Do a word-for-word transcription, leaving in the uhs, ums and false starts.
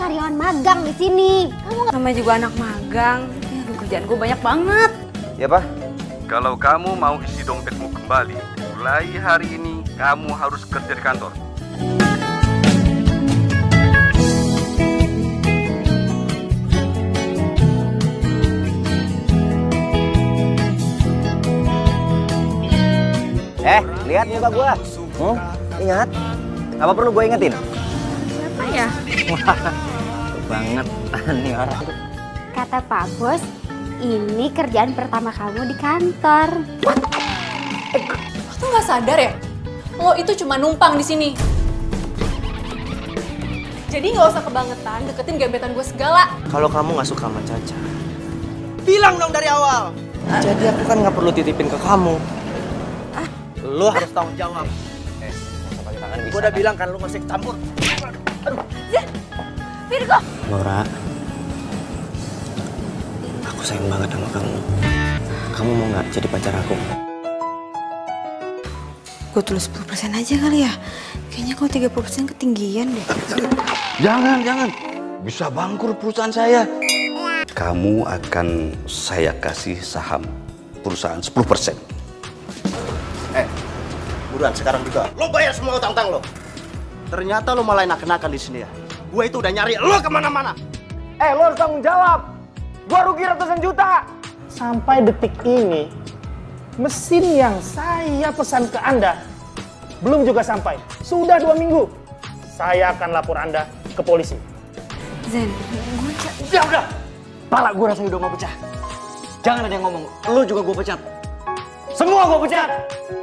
karyawan magang di sini. Kamu namanya juga anak magang. Aduh, kerjaan gue banyak banget. Ya, Pak. Kalau kamu mau isi dompetmu kembali, mulai hari ini kamu harus kerja di kantor. Eh, lihat muka gua. Hmm? Ingat? Apa perlu gue ingetin? Siapa ya? Wah, banget nih orang. Kata Pak Bos, ini kerjaan pertama kamu di kantor. Lo tuh nggak sadar ya? Lo itu cuma numpang di sini. Jadi nggak usah kebangetan deketin gebetan gue segala. Kalau kamu nggak suka sama Caca, bilang dong dari awal. Jadi aku kan nggak perlu titipin ke kamu. Lo harus tanggung jawab. Eh, pakai tangan bisa. Gue udah bilang kan lo nggak usah ikut campur. Aduh. Virgo. Laura, aku sayang banget sama kamu. Kamu mau nggak jadi pacar aku? Gue tulis sepuluh persen aja kali ya. Kayaknya kalau tiga puluh persen ketinggian deh. Jangan, jangan. Bisa bangkrut perusahaan saya. Kamu akan saya kasih saham perusahaan sepuluh persen. Eh, buruan sekarang juga. Lo bayar semua utang-utang lo. Ternyata lo malah enak-enakan di sini ya. Gue itu udah nyari lo kemana-mana. Eh, lo harus tanggung jawab. Gua rugi ratusan juta. Sampai detik ini, mesin yang saya pesan ke Anda belum juga sampai. Sudah dua minggu. Saya akan lapor Anda ke polisi. Zen, gue... Ya udah. Pala gue rasanya udah mau pecah. Jangan ada yang ngomong. Lo juga gue pecat. Semua gue pecat.